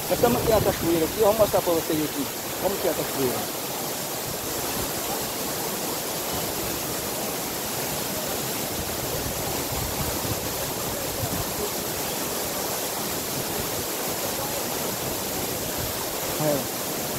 Nós estamos aqui na cachoeira aqui, vamos mostrar para vocês aqui como que é a cachoeira. É.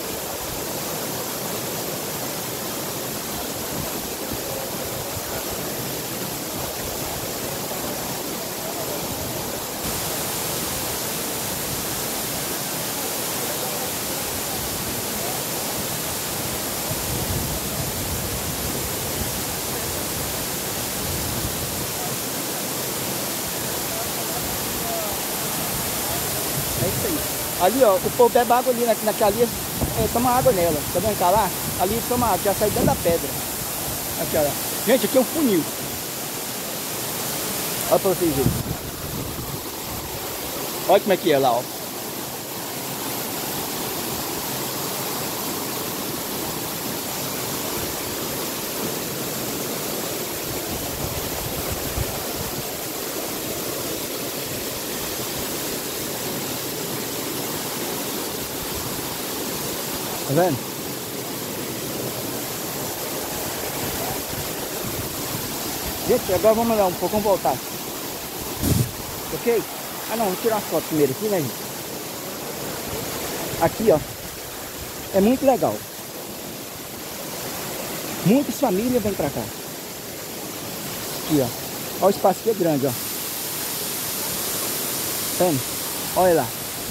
É isso aí. Ali, ó, o povo bebe água ali, naquela ali, toma água nela. Tá vendo que tá lá? Ali toma água, já sai dentro da pedra. Aqui, ó. Gente, aqui é um funil. Olha pra vocês verem. Olha como é que é lá, ó. Tá vendo? Gente, agora vamos andar um pouco, vamos voltar. Ok? Ah não, vou tirar uma foto primeiro aqui, né, gente? Aqui, ó. É muito legal. Muitas famílias vêm pra cá. Aqui, ó. Olha o espaço aqui é grande, ó. Tá vendo? Olha lá.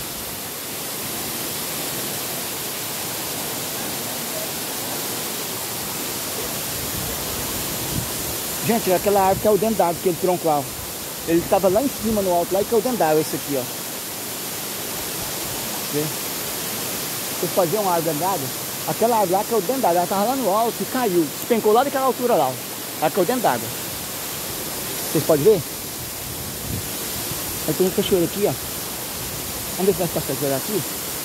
Gente, aquela árvore caiu dentro d'água, aquele tronco lá. Ele estava lá em cima, no alto, lá e caiu dentro d'água, esse aqui, ó. Vocês podem ver uma árvore dentro d'água? Aquela árvore lá caiu dentro d'água, ela estava lá no alto e caiu. Despencou lá daquela altura lá, ó. Ela caiu dentro d'água. Vocês podem ver? Aí tem um cachoeiro aqui, ó. Vamos ver se nós passamos por aqui.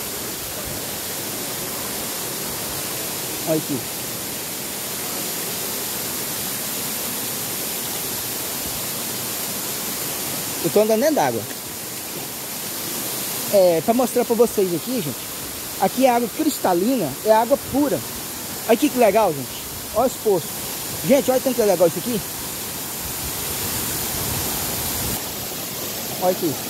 Olha aqui. Eu tô andando dentro d'água. Pra mostrar pra vocês aqui, gente. Aqui é água cristalina, é água pura. Olha aqui que legal, gente. Olha os poços. Gente, olha tanto que é legal isso aqui. Olha aqui.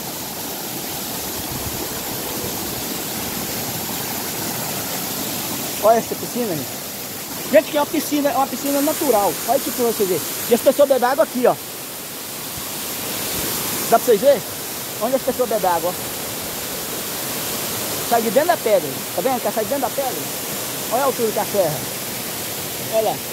Olha essa piscina, gente. Gente, que é uma piscina natural. Olha aqui pra vocês verem. E as pessoas bebem água aqui, ó. Dá pra vocês verem? Onde as pessoas bebem água, ó. Sai de dentro da pedra. Tá vendo que ela sai de dentro da pedra? Olha a altura que a serra. Olha lá.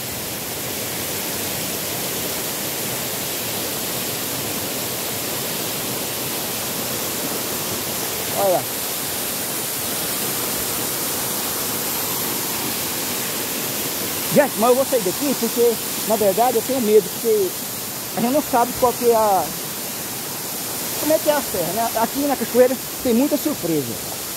Olha lá. Gente, mas eu vou sair daqui porque, na verdade, eu tenho medo. Porque a gente não sabe qual que é como é que é a serra, né? Aqui na cachoeira tem muita surpresa.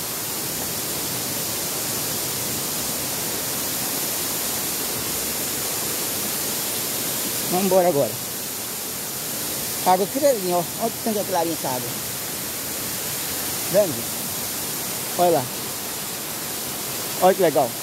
Vamos embora agora. Água clarinha, ó. Olha que tanto de clarinha essa água. Vendo? Olha lá. Olha que legal.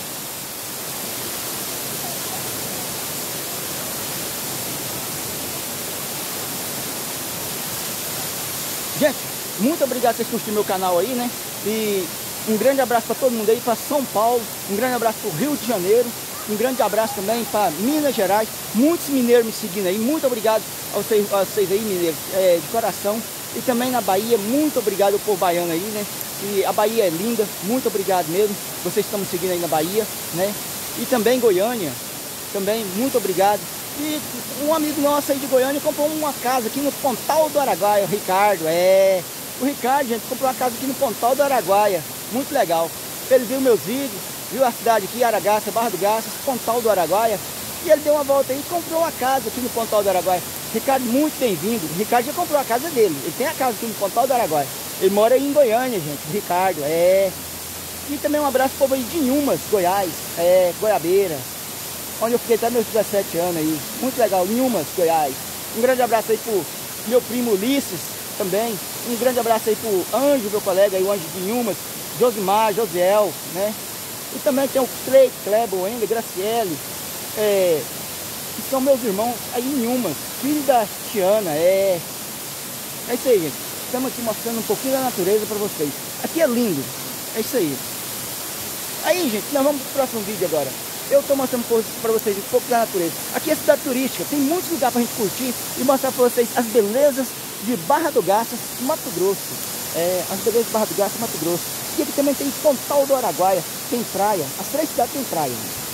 Gente, muito obrigado por vocês curtirem meu canal aí, né? E um grande abraço para todo mundo aí, para São Paulo. Um grande abraço para o Rio de Janeiro. Um grande abraço também para Minas Gerais. Muitos mineiros me seguindo aí. Muito obrigado a vocês aí, mineiros, de coração. E também na Bahia, muito obrigado ao povo baiano aí, né? E a Bahia é linda, muito obrigado mesmo. Vocês estão me seguindo aí na Bahia, né? E também Goiânia, também muito obrigado. E um amigo nosso aí de Goiânia comprou uma casa aqui no Pontal do Araguaia, o Ricardo, O Ricardo, gente, comprou uma casa aqui no Pontal do Araguaia, muito legal. Ele viu meus vídeos, viu a cidade aqui, Aragaça, Barra do Garças, Pontal do Araguaia. E ele deu uma volta aí e comprou uma casa aqui no Pontal do Araguaia. Ricardo, muito bem-vindo. O Ricardo já comprou a casa dele, ele tem a casa aqui no Pontal do Araguaia. Ele mora aí em Goiânia, gente, o Ricardo, E também um abraço pro povo aí de Inhumas, Goiás, Goiabeira. Onde eu fiquei até meus 17 anos aí. Muito legal, Inhumas, Goiás. Um grande abraço aí pro meu primo Ulisses, também. Um grande abraço aí pro Anjo, meu colega aí, o Anjo de Inhumas, Josimar, Josiel, né? E também tem o Clay, Kleber, o Ender, Graciele, que são meus irmãos aí em Inhumas, filho da Tiana, é isso aí, gente. Estamos aqui mostrando um pouquinho da natureza para vocês. Aqui é lindo, é isso aí. Aí, gente, nós vamos pro próximo vídeo agora. Eu estou mostrando para vocês um pouco da natureza. Aqui é cidade turística, tem muitos lugares para a gente curtir e mostrar para vocês as belezas de Barra do Garças, Mato Grosso. As belezas de Barra do Garças, Mato Grosso. E aqui também tem Pontal do Araguaia, tem praia. As 3 cidades tem praia.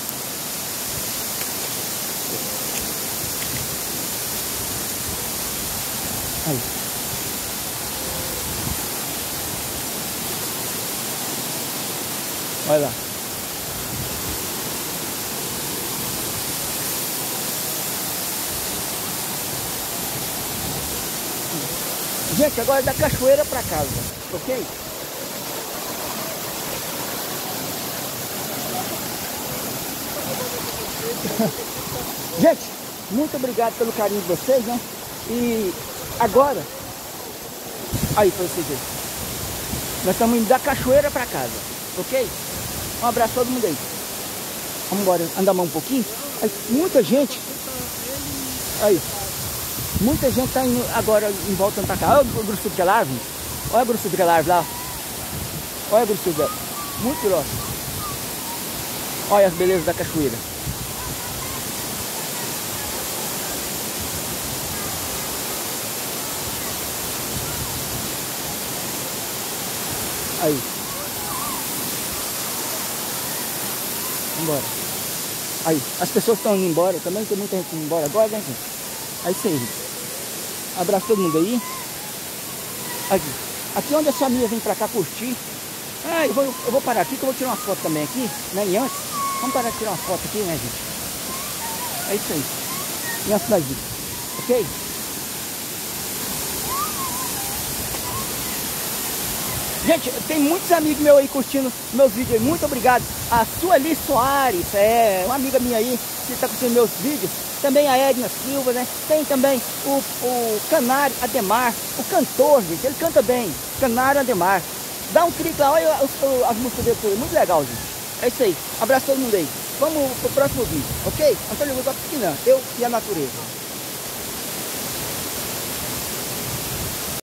Aí. Olha lá. Gente, agora é da cachoeira para casa, ok? Gente, muito obrigado pelo carinho de vocês, né? E agora, aí para vocês verem, nós estamos indo da cachoeira para casa, ok? Um abraço a todo mundo aí. Vamos embora, andar mais um pouquinho. Aí, muita gente, aí, muita gente está indo agora em volta para cá. Olha o grosso daquela árvore. Olha o grosso daquela árvore lá. Olha o grosso dela. Muito grosso. Olha as belezas da cachoeira. Aí. Vambora. Aí. As pessoas estão indo embora também. Tem muita gente indo embora agora, né, gente? É isso aí, gente. Abraço todo mundo aí. Aqui onde as famílias vêm pra cá curtir. Eu vou parar aqui que eu vou tirar uma foto também aqui, né? E antes, vamos parar de tirar uma foto aqui, né, gente? É isso aí. E antes nós vimos. Ok? Gente, tem muitos amigos meus aí curtindo meus vídeos aí. Muito obrigado. A Sueli Soares, uma amiga minha aí que está curtindo meus vídeos. Também a Edna Silva, né? Tem também o Canário Ademar, o cantor, gente. Ele canta bem. Canário Ademar. Dá um clique lá, olha as músicas dele. Muito legal, gente. É isso aí. Abraço a todo mundo aí. Vamos pro próximo vídeo, ok? Antônio Luz, eu e a natureza.